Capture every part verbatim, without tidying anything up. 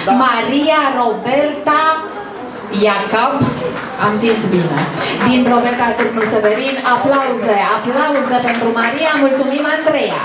Maria Roberta Iacob, am zis bine, din Roberta Târnu Severin. Aplauze, aplauze pentru Maria, mulțumim Andreea.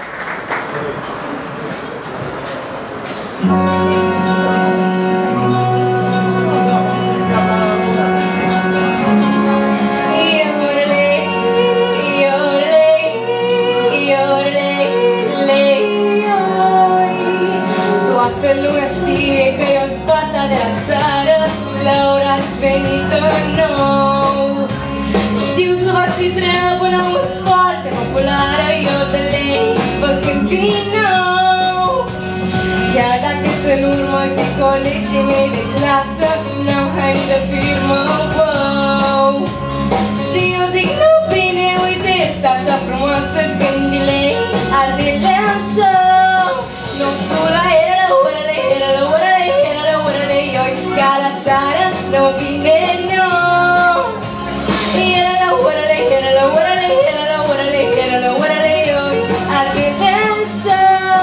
Toată lumea știe că eu sunt fata de la țară, la oraș venită nou. Știu să fac și treabă, n-auzi foarte populară, eu de lei făcând din nou. Chiar dacă sunt urmă, zic colegii mei de clasă, n-am haine de firmă, wow. Și eu zic, nu bine, uite, este așa frumoasă când de lei ardele așa. Noctul la era, orele, era, orele, era, orele, ioi, ca la țară, nu vine nou. Era la orele, era la orele, era la orele, era la orele, ioi, ardele așa.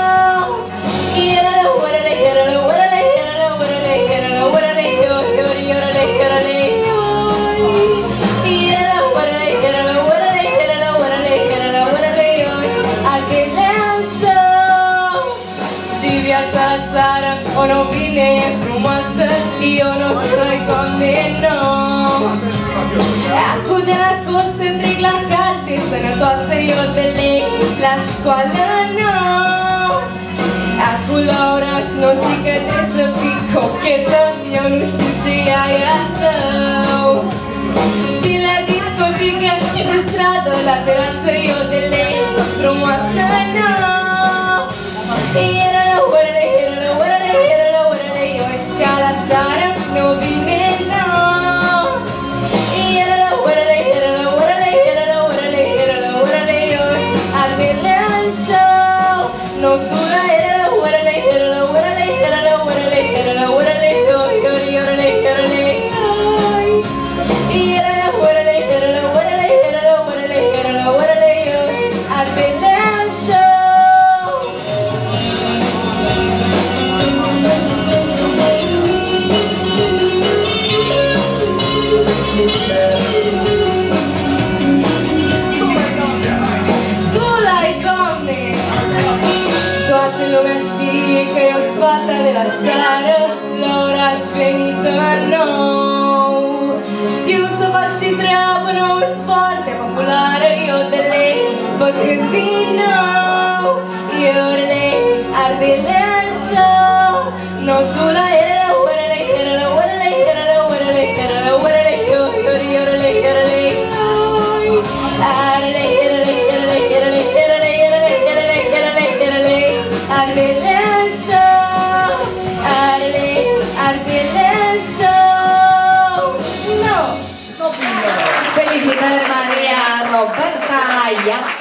Era la orele, era la orele, era la orele, era la orele, ioi, ioi, orele, orele, ioi. Era la orele, era la orele, era la orele, era la orele, ioi, ardele așa. Și viața la țară, o nu bine e frumoasă, eu nu trăi condamnat. Acum de la cos să trec la carte, sănătoasă eu de lei, la școală nou. Acum la oraș nu știu că trebuie să fii cochetă, eu nu știu ce e aia său. Și la discotecă și pe stradă, la terasă eu de lei, frumoasă nou. Era la orele, era la orele, era la orele, ioi, ca la țară, nu vine nou. Era la orele, era la orele, era la orele, era la orele, ioi, ardele așa. Noctul la era la orele, era la orele, era la orele, era la orele, ioi, ioi, orele, orele, ioi. Era la orele, era la orele, era la orele, era la orele, ioi, ardele așa. Tu l-ai, Doamne! Toată lumea știe că eu sunt fata de la țară, la oraș venită nou. Știu să fac și treabă, n-auzi foarte populară, eu de lei făcând din nou. Eu lei, ardele așa. Noctul la era la orele, era la orele, era la orele, era la orele, ioi, ioi, orele, orele, ioi. Arele, erele, erele, erele, erele, erele, erele, erele, erele, ardele așa. Arele, ardele așa. No! Felicitări Maria Roberta Iacob.